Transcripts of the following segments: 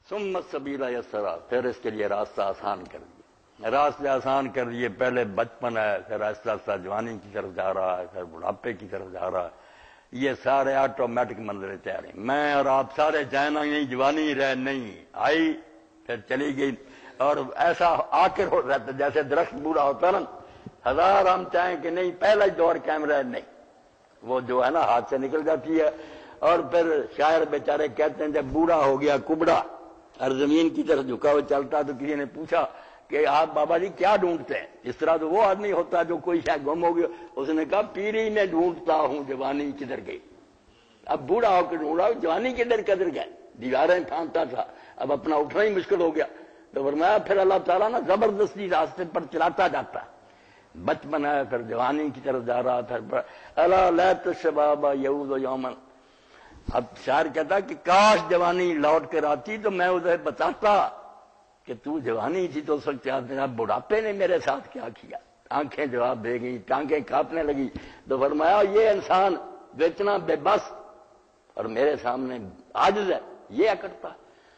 ثم السبیل یسرا، پھر اس کے لیے راستہ آسان کر دیا، راستے آسان کر دیے۔ پہلے بچپن ہے، پھر آہستہ آہستہ جوانی کی طرف جا رہا ہے، پھر بڑھاپے کی طرف جا رہا ہے۔ یہ سارے آٹومیٹک منظریں تیار ہیں۔ میں اور آپ سارے جانا نہیں، جوانی رہ نہیں آئی پھر چلی گئی، اور ایسا آخر ہو رہتا جیسے درخت بوڑھا ہوتا نا، ہزار ہم چاہیں کہ نہیں پہلا ہی دور کیمرہ نہیں، وہ جو ہے نا ہاتھ سے نکل جاتی ہے۔ اور پھر شاعر بیچارے کہتے ہیں جب بوڑھا ہو گیا کبڑا اور زمین کی طرف جھکا ہوا چلتا، تو کسی نے پوچھا کہ آپ بابا جی کیا ڈھونڈتے ہیں؟ اس طرح تو وہ آدمی ہوتا جو کوئی شاید گم ہو گیا۔ اس نے کہا پیری میں ڈھونڈتا ہوں جوانی کدھر گئی۔ اب بوڑھا ہو کے ڈھونڈا جوانی کدھر گئے، دیواریں پھاندتا تھا، اب اپنا اٹھنا ہی مشکل ہو گیا۔ تو فرمایا پھر اللہ تعالیٰ نا زبردستی راستے پر چلاتا جاتا ہے۔ بچپن ہے، پھر جوانی کی طرف جا رہا تھا، الا لیت الشباب یعود یوما۔ اب شاعر کہتا کہ کاش جوانی لوٹ کر آتی تو میں اسے بتاتا کہ تو جوانی تھی تو اس وقت بڑھاپے نے میرے ساتھ کیا کیا۔ آنکھیں جواب دے گئی، ٹانگیں کانپنے لگی۔ تو فرمایا یہ انسان جو اتنا بے بس اور میرے سامنے عاجز ہے، یہ کرتا،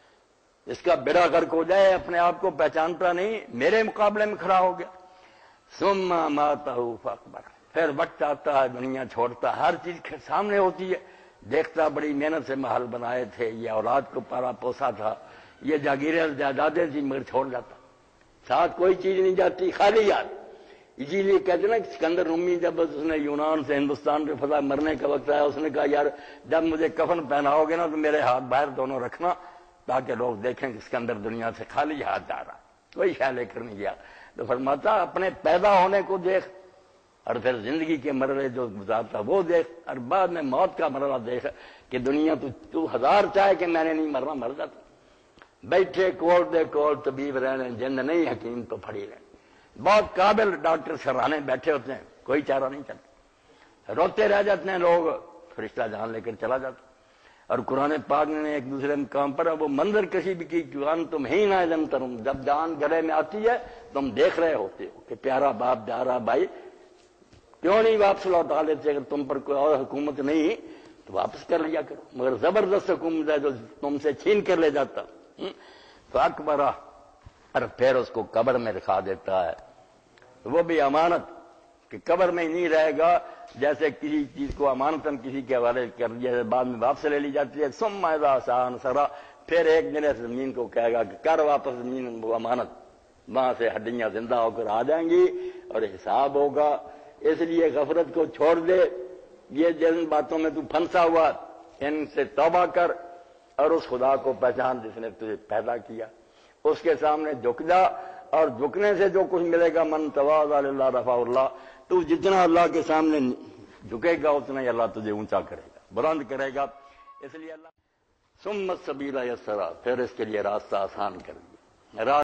اس کا بیڑا غرق ہو جائے، اپنے آپ کو پہچانتا نہیں، میرے مقابلے میں کھڑا ہو گیا۔ ثم اماتہ فاقبر، پھر وقت آتا ہے، دنیا چھوڑتا، ہر چیز سامنے ہوتی ہے، دیکھتا بڑی محنت سے محل بنائے تھے، یہ اولاد کو پالا پوسا تھا، یہ جاگیریں جائیدادیں تھی، مگر چھوڑ جاتا، ساتھ کوئی چیز نہیں جاتی، خالی یاد۔ اسی لیے کہتے ہیں نا سکندر رومی جب اس نے یونان سے ہندوستان پہ فتح مرنے کا وقت آیا، اس نے کہا یار جب مجھے کفن پہناؤ گے نا تو میرے ہاتھ باہر دونوں رکھنا تاکہ لوگ دیکھیں کہ سکندر دنیا سے خالی ہاتھ جا رہا، کوئی شے لے کر نہیں گیا۔ تو فرماتا اپنے پیدا ہونے کو دیکھ، اور پھر زندگی کے مرحلے جو گزارتا وہ دیکھ، اور بعد میں موت کا مرحلہ دیکھ کہ دنیا تو ہزار چاہے کہ میں نے نہیں مرنا، مر جاتا۔ بیٹھے کول دے کول طبیب رہنے، جن نہیں حکیم تو پھڑی رہنے۔ بہت قابل ڈاکٹر سرانے بیٹھے ہوتے ہیں، کوئی چارہ نہیں چلتا، روتے رہ جاتے ہیں لوگ، فرشتہ جان لے کر چلا جاتا۔ اور قرآن پاک نے ایک دوسرے مقام پر وہ منظر کشی بھی کی، جوان تم ہی نہ دم ترم، جب جان گلے میں آتی ہے تم دیکھ رہے ہوتے ہو کہ پیارا باپ جا رہا، بھائی کیوں نہیں واپس لوٹا لیتے؟ اگر تم پر کوئی اور حکومت نہیں تو واپس کر لیا کرو، مگر زبردست حکومت ہے جو تم سے چھین کر لے جاتا۔ تو اکبرہ، اور پھر اس کو قبر میں رکھا دیتا ہے، وہ بھی امانت کہ قبر میں ہی نہیں رہے گا، جیسے کسی چیز کو امانتاً کسی کے حوالے کر دیا بعد میں واپس لے لی جاتی ہے۔ ثم اذا شاء انشرہ، پھر ایک دن اس زمین کو کہے گا کہ کر واپس زمین وہ امانت، وہاں سے ہڈیاں زندہ ہو کر آ جائیں گی اور حساب ہوگا۔ اس لیے غفلت کو چھوڑ دے، یہ جن باتوں میں تو پھنسا ہوا ان سے توبہ کر، اور اس خدا کو پہچان جس نے تجھے پیدا کیا، اس کے سامنے جھک جا، اور جھکنے سے جو کچھ ملے گا، من تواضع للہ رفعہ اللہ، تو جتنا اللہ کے سامنے جھکے گا اتنا ہی اللہ تجھے اونچا کرے گا، بلند کرے گا۔ اس لیے اللہ ثم السبیل یسرا، پھر اس کے لیے راستہ آسان کر دیا۔